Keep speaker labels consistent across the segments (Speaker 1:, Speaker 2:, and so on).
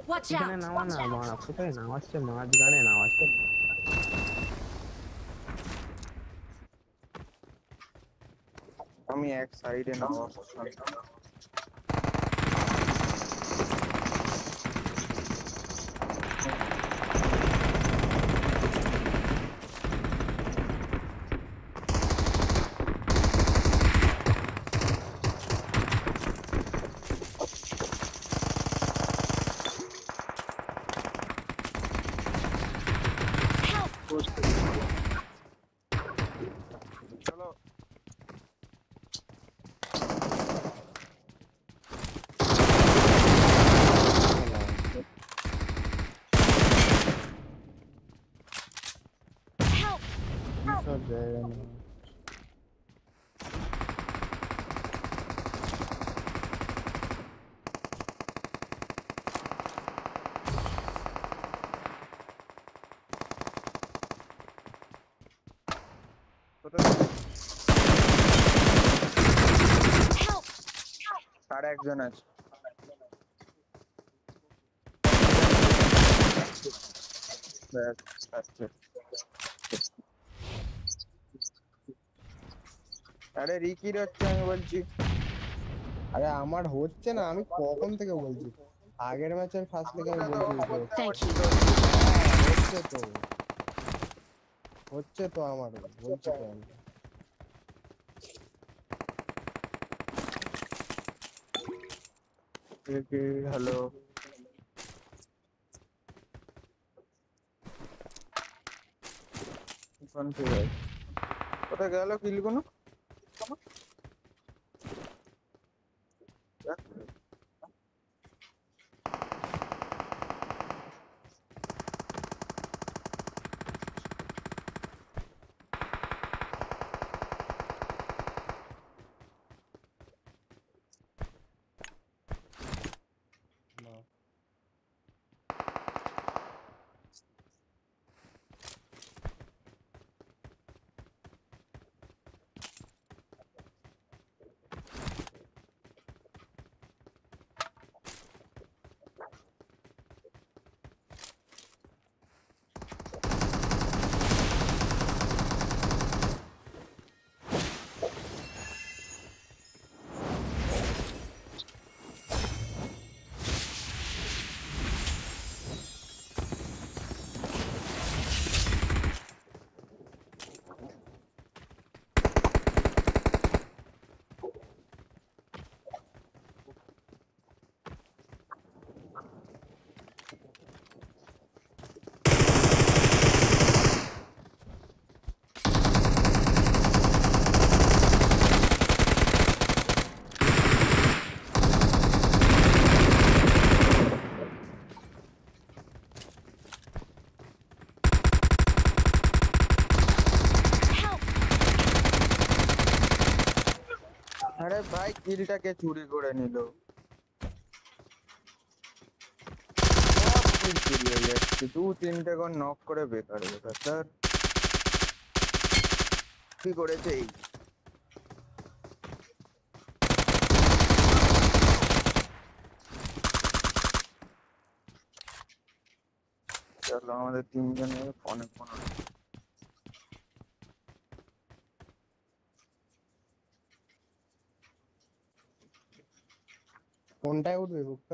Speaker 1: Watch
Speaker 2: এখানে
Speaker 1: out!
Speaker 2: নামা না মারা কোথায় নামাচ্ছে মাঝখানে নামাচ্ছে
Speaker 3: আমি এক সাইডে নামাবো চলো
Speaker 1: Help!
Speaker 4: সব জায়গা নেই
Speaker 1: Help!
Speaker 3: আর একজন আছে ব্যাস আচ্ছা আরে রিকির হচ্ছে আমি বলছি
Speaker 4: আরে আমার হচ্ছে না আমি কখন থেকে বলছি আগের ম্যাচের ফার্স্ট থেকে আমি বলছি
Speaker 1: Thank you.
Speaker 4: হচ্ছে তো হচ্ছে তো আমার বলছি তো আমি
Speaker 3: হ্যালো কোথায় গেল কিলগুলো
Speaker 4: না
Speaker 1: Help!
Speaker 3: আরে ভাই কিলটাকে চুরি করে নিল সব কিল চুরি হয়ে যাচ্ছে দু তিনটে করে নক করে বেকার বেকার স্যার কি করেছে এই চলো আমাদের তিনজনের ফোনে ফোন
Speaker 4: কোনটায় উঠবে বুকটা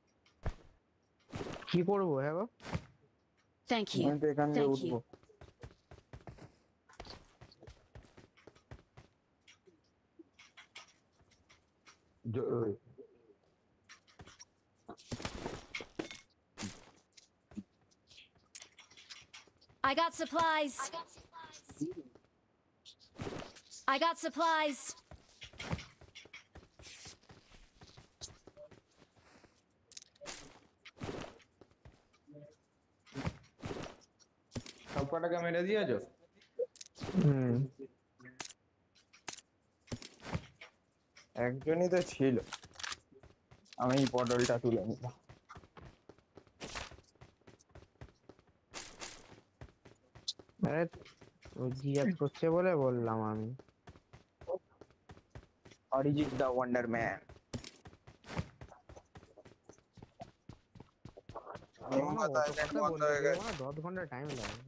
Speaker 2: কি করবো হ্যাঁ গো
Speaker 1: Thank you.
Speaker 3: আমি তো এখান দিয়ে
Speaker 1: Thank
Speaker 3: উঠবো
Speaker 1: you. I got supplies. I got supplies.
Speaker 5: সব কটাকে মেরে দিয়েছো
Speaker 2: হুম
Speaker 3: একজনই তো ছিল আমি এই পটলটা তুলে নিলাম
Speaker 2: আরে ও জিজ্ঞেস করছে বলে বললাম আমি
Speaker 3: অরিজিৎ দা ওয়ান্ডার ম্যান নিম্বা
Speaker 2: অত
Speaker 3: থাইল্যান্ড
Speaker 2: কথা
Speaker 3: বন্ধ
Speaker 2: বললে
Speaker 3: হয়ে গেছে।
Speaker 2: 10 ঘন্টা টাইম লাগবে।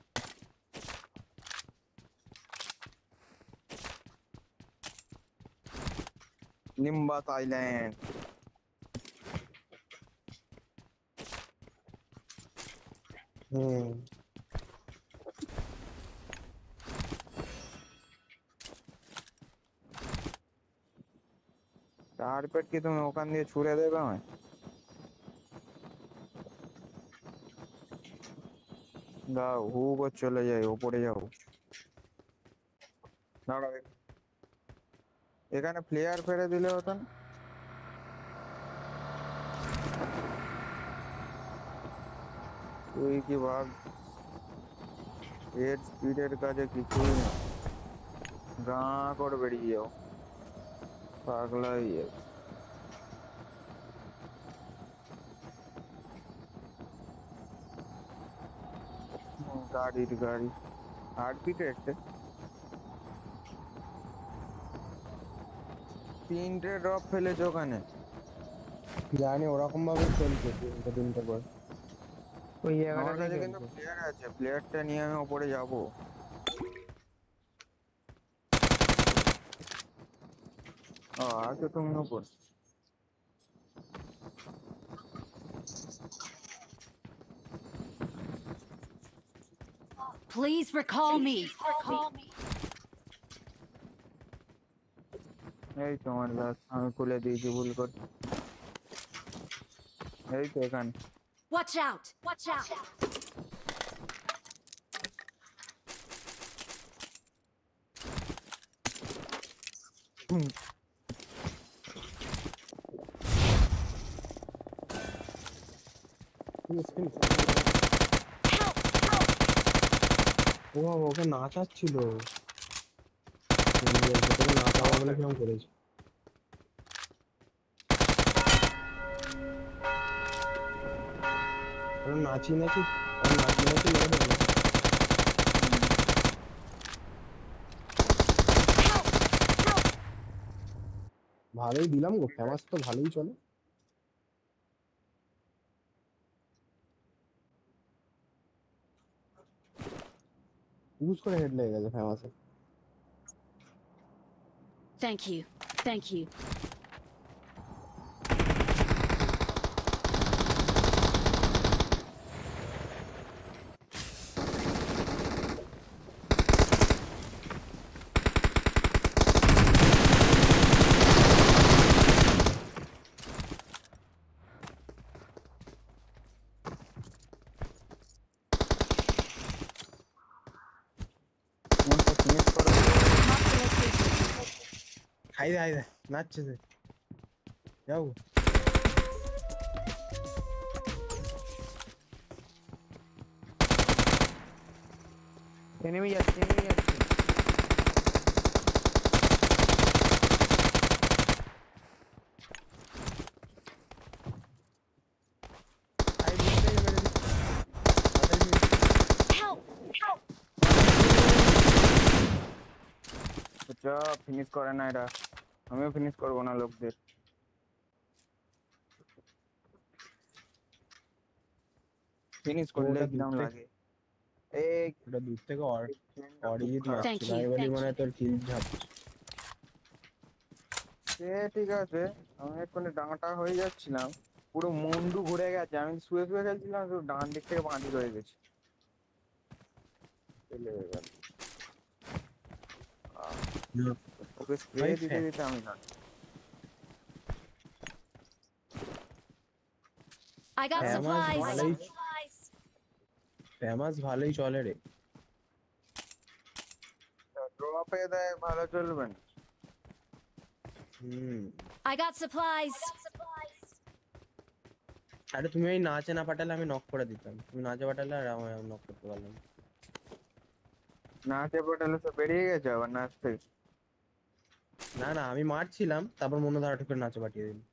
Speaker 3: নিম্বা থাইল্যান্ড।
Speaker 4: হুম।
Speaker 3: কার্পেট কি তুমি ওখান দিয়ে ছুড়ে দেবে আমায়? দাও হু করে চলে যাই, ওপরে যাও। দাঁড়াও, এখানে প্লেয়ার ফেলে দিলে হতো না? তুই কি ভাব, এর স্পিডের কাছে কিছুই না, গা করে বেরিয়ে যাও, পাগলা হয়ে যাবে। গাড়ি হার্টবিট রেটে 3টে ড্রপ ফেলেছে ওখানে।
Speaker 4: জানি ওরকম ভাবে চলছে 3টে পর।
Speaker 2: ওই
Speaker 3: আমার
Speaker 2: জায়গাটাতেই
Speaker 3: কাছে কিন্তু
Speaker 2: চলছে।
Speaker 3: প্লেয়ার আছে, প্লেয়ারটা নিয়ে আমি ওপরে যাবো। আছো তুমি ওপর?
Speaker 1: Please recall me.
Speaker 3: এই তোমার গাছ আমি খুলে দিয়েছি ভুল করে। এই তো এখানে।
Speaker 1: Watch out. Watch out.
Speaker 3: হুম,
Speaker 1: Help. Help.
Speaker 4: ও বাবা, ওকে নাচাচ্ছিল। তোকে নাচাবো বলে কিরম করেছে। ওরা নাচি নাচি মেরে দেবে।
Speaker 1: Help. Help.
Speaker 4: ভালোই দিলাম গো, ফেমাস তো ভালোই চলে। ইউজ করে হেড লেগে গেছে ফেমাসে।
Speaker 1: Thank you. Thank you.
Speaker 3: কোনটা ফিনিশ করে দেবো।
Speaker 1: Mark the location.
Speaker 4: হাই দে নাচছে সে। যাও।
Speaker 2: এনিমি যাচ্ছে।
Speaker 4: আই দিতেই মেরে দিচ্ছে। মাথায় দিয়ে।
Speaker 1: Help. Help.
Speaker 3: যা ফিনিশ করে না এরা, আমিও ফিনিশ করবো না লোকদের। ফিনিশ করলে
Speaker 4: ওটা দূর
Speaker 3: কিরম
Speaker 4: থেকে
Speaker 3: লাগে। এই
Speaker 4: ওটা দূর থেকে
Speaker 3: ট্রেনটা খুব
Speaker 4: অরিজিৎ
Speaker 3: খারাপ।
Speaker 1: Thank
Speaker 4: মারছিল।
Speaker 1: you.
Speaker 4: আমি বলি
Speaker 1: Thank
Speaker 4: মানে
Speaker 1: you.
Speaker 4: তোর কিল ঝাপছে।
Speaker 3: সে ঠিক আছে, আমি এক্ষুনি ডাঙাটা হয়ে যাচ্ছিলাম, পুরো মুন্ডু ঘুরে গেছে। আমি শুয়ে শুয়ে খেলছিলাম, শুধু ডান দিক থেকে বাঁ দিক হয়ে গেছে। ফেলে হয়ে গেল। আহ, ওকে স্প্রে
Speaker 4: ভাই
Speaker 3: দিতে দিতে আমি না।
Speaker 1: I got
Speaker 4: famous
Speaker 1: supplies.
Speaker 4: ভালোই ফেমাস ভালোই চলে রে।
Speaker 3: ড্রপে দেয় ভালো চলবে না।
Speaker 4: হুম।
Speaker 1: I got supplies.
Speaker 4: আরে তুমি এই নাচে না পাঠালে আমি নক করে দিতাম। তুমি নাচে পাঠালে আর আমি নক করতে পারলাম না।
Speaker 3: নাচে পটালে তো বেরিয়ে গেছে আবার নাচ থেকে।
Speaker 4: না না, আমি মারছিলাম তারপর মনে ধারা ঠিক করে নাচে পাঠিয়ে দিল।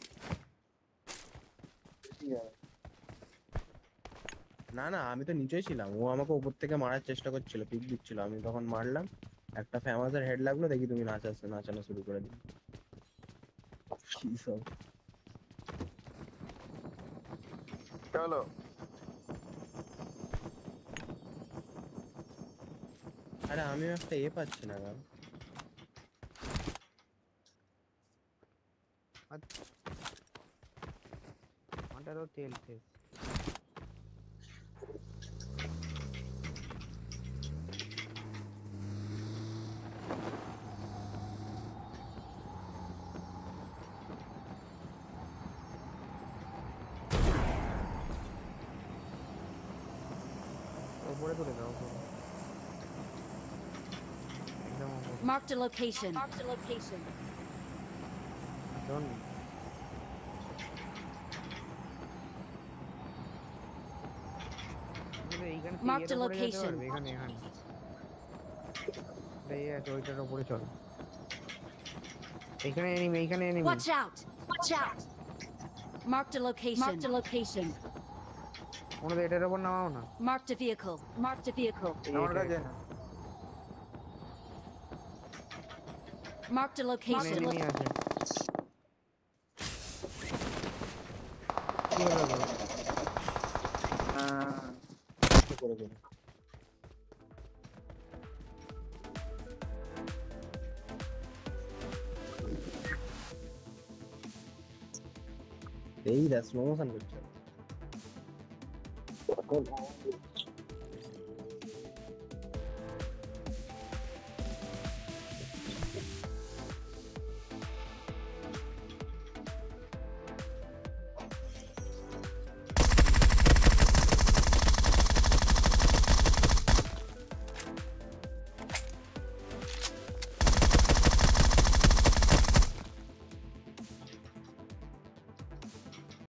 Speaker 4: না না, আমি তো নিচেই ছিলাম, ও আমাকে উপর থেকে মারার চেষ্টা করছিল, পিক দিচ্ছিল, আমি তখন মারলাম। একটা ফেমাসের হেড লাগলো, দেখি তুমি নাচানো শুরু করে দিল। কি সব
Speaker 3: চলো
Speaker 4: আরে আমিও একটা পাচ্ছি না গান।
Speaker 2: আমাদেরও তেল শেষ। উপরে তুলে দাও উপরে। একদম উপরে।
Speaker 1: Marked a location. Marked a location.
Speaker 2: Don't. এইখানে
Speaker 1: Marked a location.
Speaker 2: এখানে এখানে এই আছে ওইটার উপরে চল। এখানে এনিমি এখানে enemy.
Speaker 1: Watch out! Watch out! Marked a location. Marked a location.
Speaker 2: ওনাদের এটার উপর নামাও না।
Speaker 1: Marked a vehicle. Marked a vehicle.
Speaker 3: আমার কাছে না
Speaker 1: Marked a
Speaker 2: এখানে
Speaker 1: location.
Speaker 2: এনিমি আছে। কি হলো গো?
Speaker 4: কি করে করে এই দা স্লো মোশন করছে।